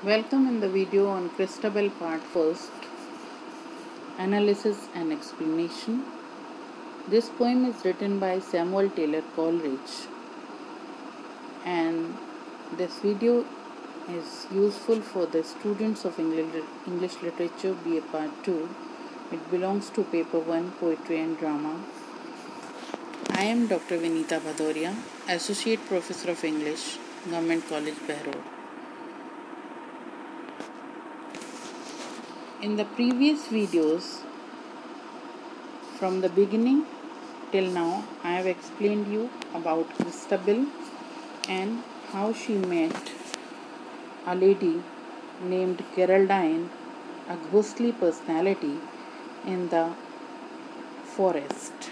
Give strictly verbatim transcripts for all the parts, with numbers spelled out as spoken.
Welcome in the video on Christabel part first, analysis and explanation. This poem is written by Samuel Taylor Coleridge, and this video is useful for the students of English Literature B A Part two. It belongs to Paper one, Poetry and Drama. I am Doctor Vinita Bhadoria, Associate Professor of English, Government College, Behror. In the previous videos, from the beginning till now, I have explained you about Christabel and how she met a lady named Geraldine, a ghostly personality, in the forest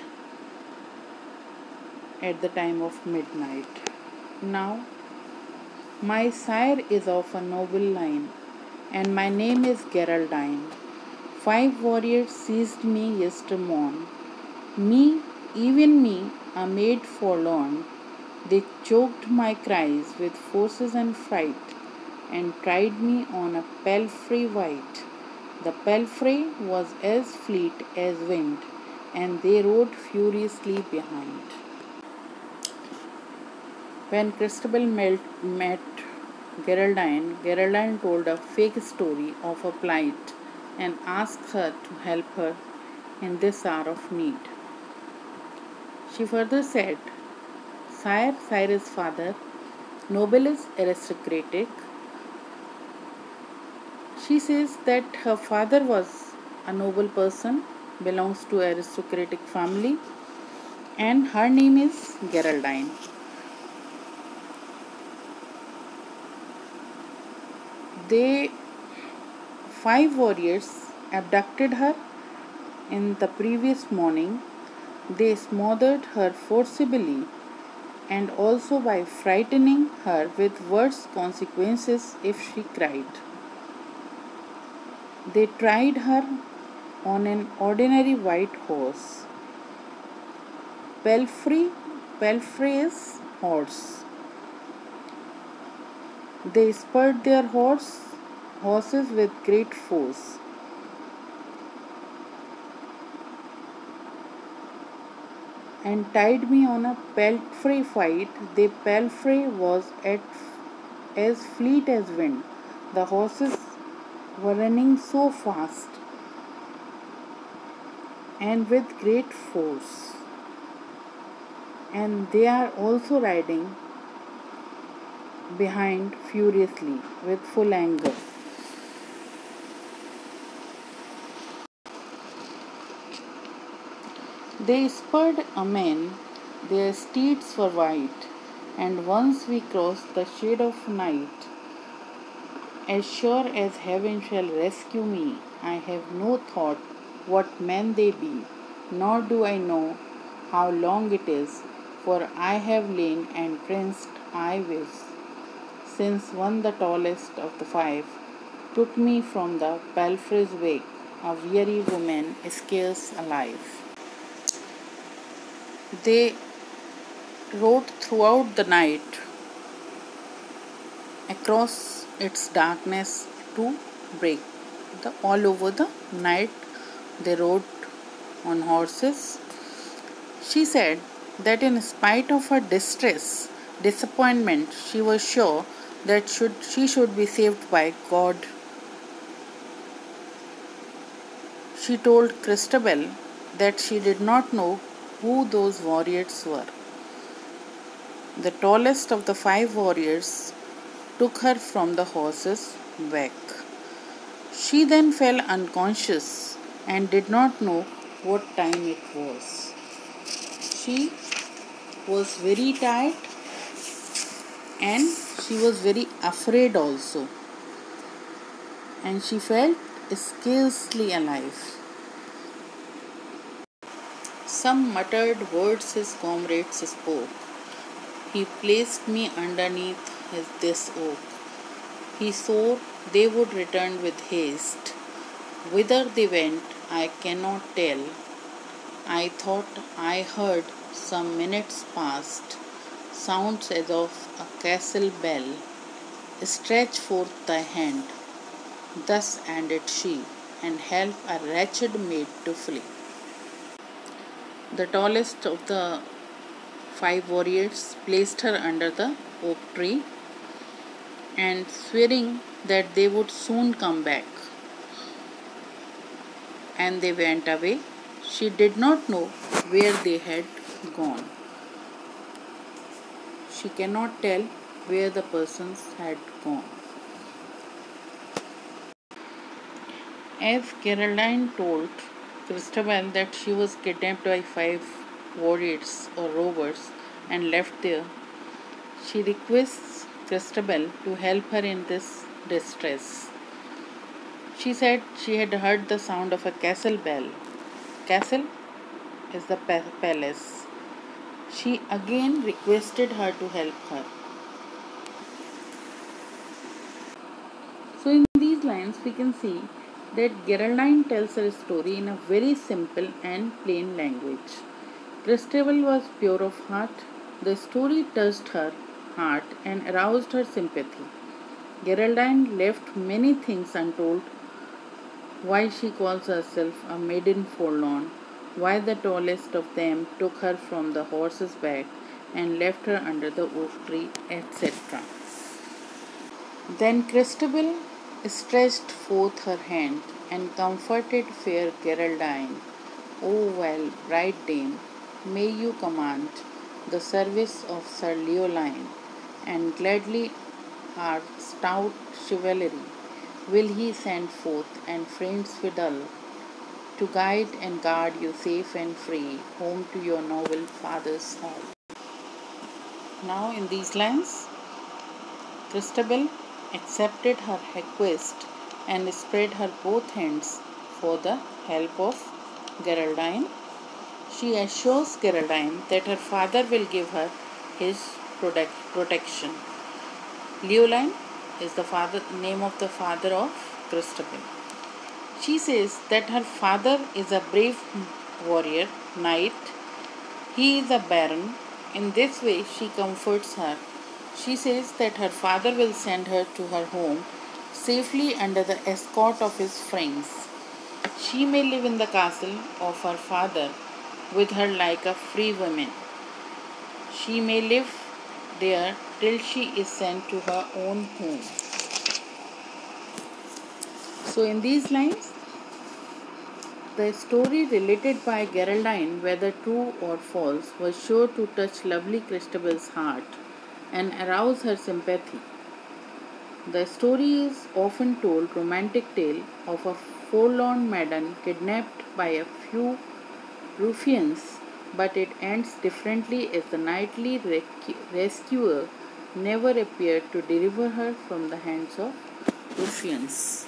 at the time of midnight. Now, my sire is of a noble line, and my name is Geraldine. Five warriors seized me yestermorn. Me, even me, a maid forlorn. They choked my cries with forces and fright, and tried me on a palfrey white. The palfrey was as fleet as wind, and they rode furiously behind. When Christabel met Geraldine, Geraldine told a fake story of her plight and asked her to help her in this hour of need. She further said, "Sire, Cyrus' father, noble is aristocratic." She says that her father was a noble person, belongs to aristocratic family, and her name is Geraldine. They, five warriors, abducted her in the previous morning. They smothered her forcibly and also by frightening her with worse consequences if she cried. They tried her on an ordinary white horse. Palfrey, palfrey is horse. They spurred their horse, horses with great force. And tied me on a palfrey fight. The palfrey was at, as fleet as wind. The horses were running so fast and with great force. And they are also riding behind furiously with full anger. They spurred amain, their steeds were white, and once we crossed the shade of night, as sure as heaven shall rescue me, I have no thought what men they be, nor do I know how long it is, for I have lain and pranced I wis, since one the tallest of the five took me from the palfrey's wake, a weary woman scarce alive. They rode throughout the night across its darkness to break. The, all over the night they rode on horses. She said that in spite of her distress, disappointment, she was sure that should she should be saved by God. She told Christabel that she did not know who those warriors were. The tallest of the five warriors took her from the horse's back. She then fell unconscious and did not know what time it was. She was very tired and she was very afraid also, and she felt scarcely alive. Some muttered words his comrades spoke. He placed me underneath his, this oak. He swore they would return with haste. Whither they went, I cannot tell. I thought I heard some minutes past sounds as of a castle bell stretch forth thy hand, thus ended she, and help a wretched maid to flee. The tallest of the five warriors placed her under the oak tree, and swearing that they would soon come back, and they went away. She did not know where they had gone. She cannot tell where the persons had gone. As Geraldine told Christabel that she was kidnapped by five warriors or robbers and left there, she requests Christabel to help her in this distress. She said she had heard the sound of a castle bell. Castle is the pa- palace. She again requested her to help her. So in these lines we can see that Geraldine tells her story in a very simple and plain language. Christabel was pure of heart. The story touched her heart and aroused her sympathy. Geraldine left many things untold: why she calls herself a maiden forlorn, why the tallest of them took her from the horse's back and left her under the oak tree, et cetera. Then Christabel stretched forth her hand and comforted fair Geraldine. O well, bright dame, may you command the service of Sir Leoline, and gladly our stout chivalry will he send forth, and friends fiddle, to guide and guard you safe and free home to your noble father's hall. Now in these lines, Christabel accepted her request and spread her both hands for the help of Geraldine. She assures Geraldine that her father will give her his protect, protection. Leoline is the father, name of the father of Christabel. She says that her father is a brave warrior, knight. He is a baron. In this way she comforts her. She says that her father will send her to her home safely under the escort of his friends. She may live in the castle of her father with her like a free woman. She may live there till she is sent to her own home. So in these lines, the story related by Geraldine, whether true or false, was sure to touch lovely Christabel's heart and arouse her sympathy. The story is often told romantic tale of a forlorn maiden kidnapped by a few ruffians, but it ends differently as the knightly rescuer never appeared to deliver her from the hands of ruffians.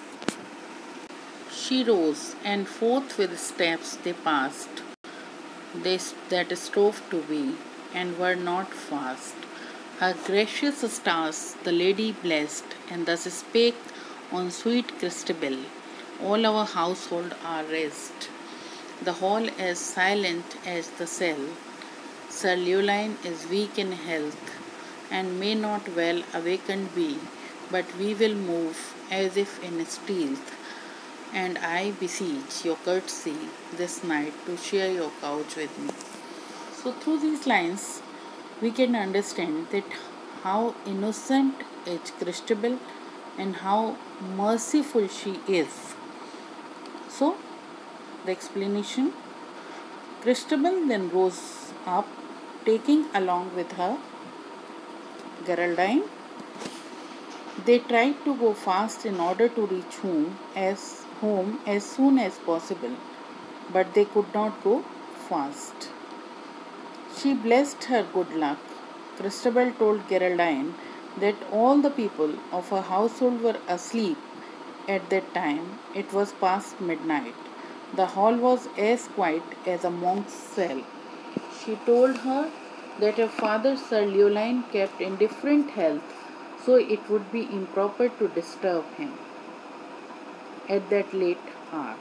She rose, and forth with steps they passed, they that strove to be, and were not fast. Her gracious stars the lady blessed, and thus spake on sweet Christabel, all our household are rest. The hall as silent as the cell. Sir Leoline is weak in health, and may not well awakened be, but we will move as if in stealth, and I beseech your courtesy this night to share your couch with me. So through these lines we can understand that how innocent is Christabel and how merciful she is. So the explanation: Christabel then rose up, taking along with her Geraldine. They tried to go fast in order to reach home as home as soon as possible, but they could not go fast. She blessed her good luck. Christabel told Geraldine that all the people of her household were asleep at that time. It was past midnight. The hall was as quiet as a monk's cell. She told her that her father, Sir Leoline, kept in different health, so it would be improper to disturb him at that late hour.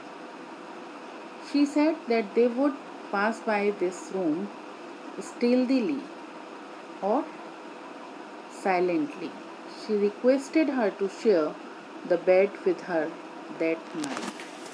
She said that they would pass by this room stealthily or silently. she requested her to share the bed with her that night.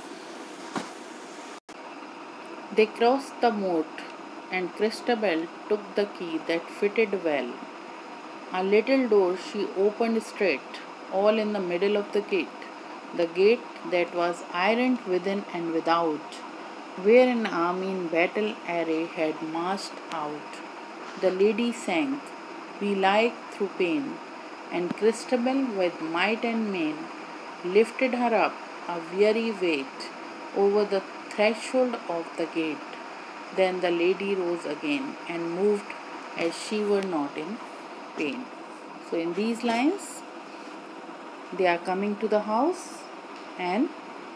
They crossed the moat, and Christabel took the key that fitted well. A little door she opened straight, all in the middle of the gate, the gate that was ironed within and without, where an army in battle array had marched out. The lady sank, belike through pain, and Christabel, with might and main, lifted her up a weary weight over the threshold of the gate. Then the lady rose again and moved as she were not in pain. So in these lines, they are coming to the house, and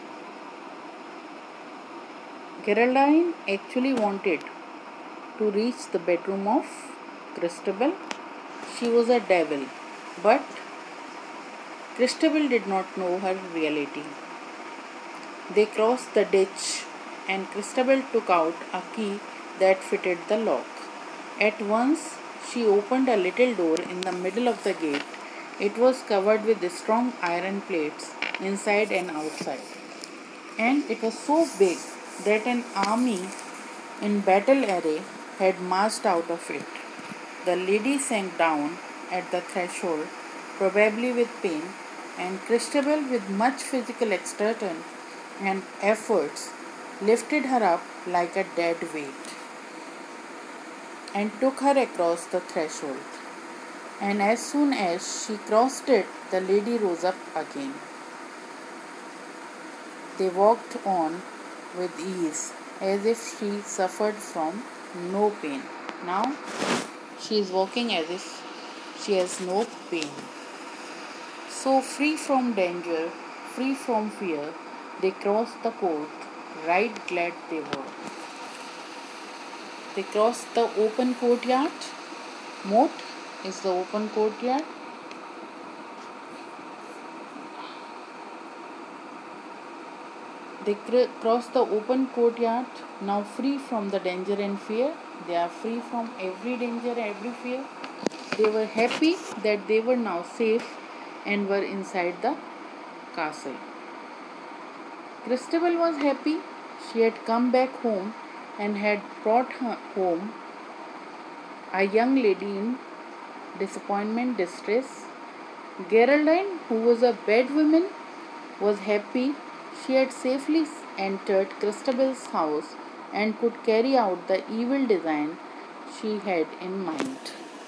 Geraldine actually wanted to reach the bedroom of Christabel. She was a devil, but Christabel did not know her reality. They crossed the ditch, and Christabel took out a key that fitted the lock. At once she opened a little door in the middle of the gate. It was covered with strong iron plates inside and outside, and it was so big that an army in battle array had marched out of it. The lady sank down at the threshold, probably with pain, and Christabel, with much physical exertion and efforts, lifted her up like a dead weight and took her across the threshold. And as soon as she crossed it, the lady rose up again. They walked on with ease, as if she suffered from no pain. Now she is walking as if she has no pain. So, free from danger, free from fear, they crossed the court. Right glad they were. They crossed the open courtyard. Moat is the open courtyard. They cr- crossed the open courtyard, now free from the danger and fear. They are free from every danger, every fear. They were happy that they were now safe and were inside the castle. Christabel was happy. She had come back home and had brought her home a young lady in disappointment, distress. Geraldine, who was a bad woman, was happy. She had safely entered Christabel's house and could carry out the evil design she had in mind.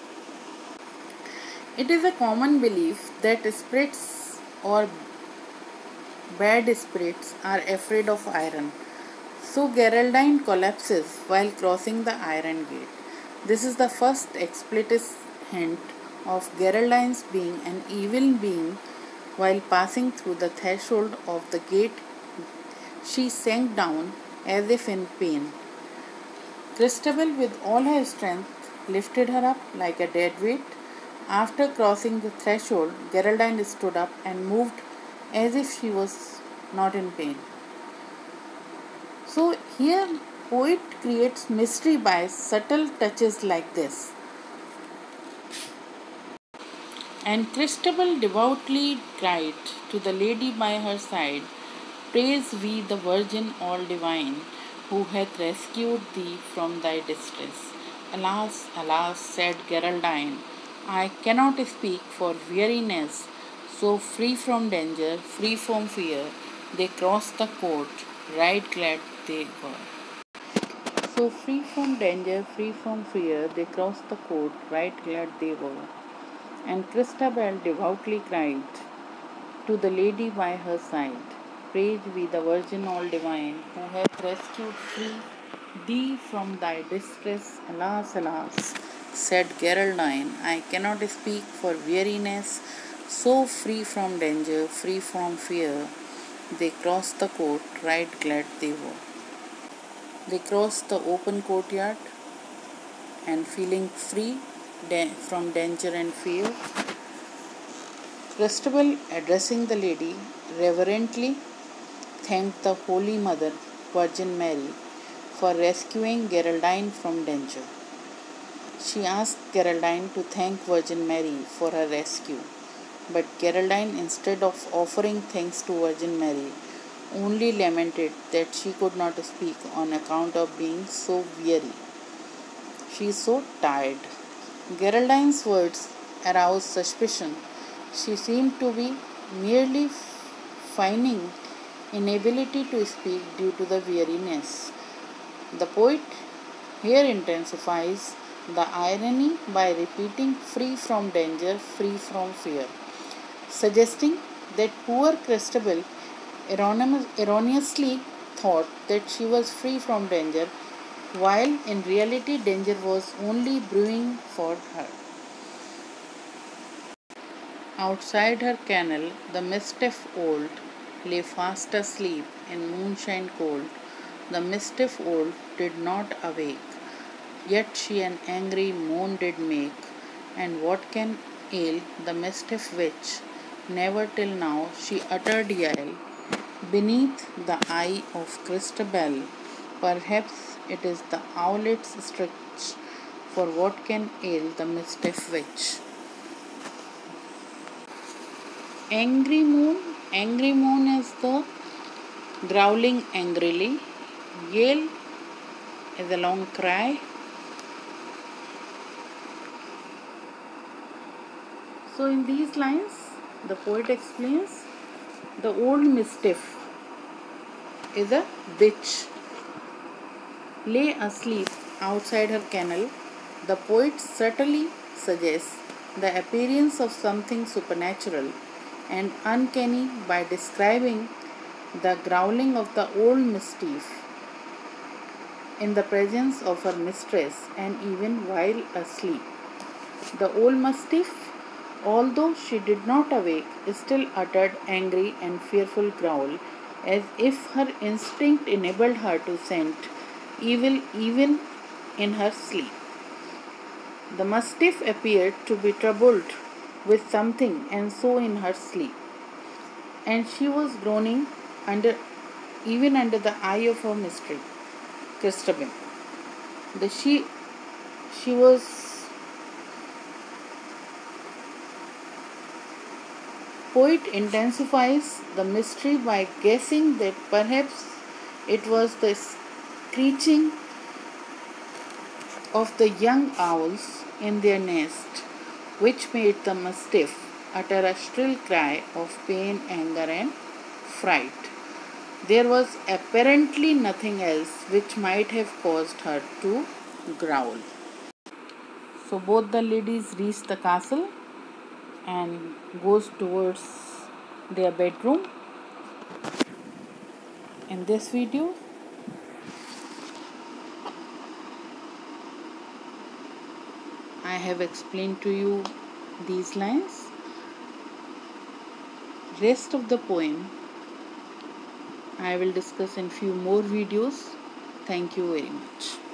It is a common belief that spirits or bad spirits are afraid of iron. So Geraldine collapses while crossing the iron gate. This is the first explicit hint of Geraldine's being an evil being. While passing through the threshold of the gate, she sank down as if in pain. Christabel, with all her strength, lifted her up like a dead weight. After crossing the threshold, Geraldine stood up and moved as if she was not in pain. So here poet creates mystery by subtle touches like this. And Christabel devoutly cried to the lady by her side, Praise we the Virgin all divine, who hath rescued thee from thy distress. Alas, alas, said Geraldine, I cannot speak for weariness. So free from danger, free from fear, they crossed the court, right glad they were. So free from danger, free from fear, they crossed the court, right glad they were. And Christabel devoutly cried to the lady by her side, Praise be the Virgin all divine, who hath rescued free thee from thy distress. Alas, alas, said Geraldine, I cannot speak for weariness. So free from danger, free from fear, they crossed the court, right glad they were. They crossed the open courtyard, and feeling free from danger and fear, Christabel, addressing the lady, reverently thanked the Holy Mother, Virgin Mary, for rescuing Geraldine from danger. She asked Geraldine to thank Virgin Mary for her rescue. But Geraldine, instead of offering thanks to Virgin Mary, only lamented that she could not speak on account of being so weary. She is so tired. Geraldine's words aroused suspicion. She seemed to be merely feigning inability to speak due to the weariness. The poet here intensifies the irony by repeating free from danger, free from fear, suggesting that poor Christabel erroneously thought that she was free from danger, while in reality danger was only brewing for her. Outside her kennel, the mastiff old lay fast asleep in moonshine cold. The mastiff old did not awake, yet she an angry moan did make. And what can ail the mastiff which never till now she uttered yell beneath the eye of Christabel? Perhaps it is the owlet's stretch, for what can ail the mastiff which? Angry moon. Angry moon is the growling angrily. Yell is a long cry. So in these lines, the poet explains the old mastiff is a bitch. Lay asleep outside her kennel. The poet subtly suggests the appearance of something supernatural and uncanny by describing the growling of the old mastiff in the presence of her mistress and even while asleep. The old mastiff, although she did not awake, still uttered angry and fearful growl, as if her instinct enabled her to scent evil even in her sleep. The mastiff appeared to be troubled with something, and so in her sleep, and she was groaning under even under the eye of her mistress, Christabel. The she she was poet intensifies the mystery by guessing that perhaps it was the screeching of the young owls in their nest which made the mastiff utter a shrill cry of pain, anger, and fright. There was apparently nothing else which might have caused her to growl. So both the ladies reach the castle and goes towards their bedroom. In this video, I have explained to you these lines. Rest of the poem I will discuss in few more videos. Thank you very much.